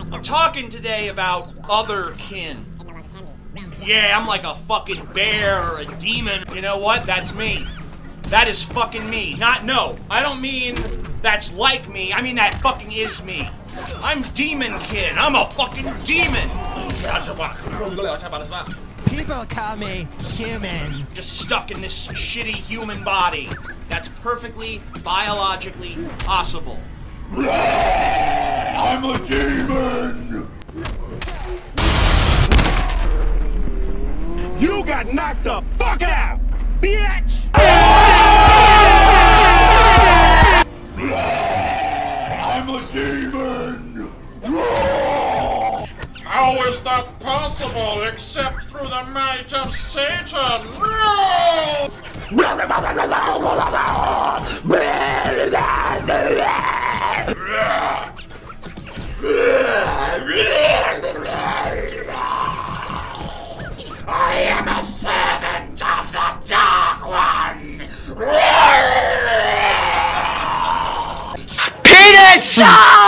I'm talking today about other kin. Yeah, I'm like a fucking bear or a demon. You know what? That's me. That is fucking me. No, I don't mean that's like me. I mean that fucking is me. I'm Demon Kin. I'm a fucking demon. People call me human. Just stuck in this shitty human body. That's perfectly biologically possible. I'm a demon! You got knocked the fuck out, bitch! I'm a demon! How is that possible except through the might of Satan? I am a servant of the Dark One! Penis!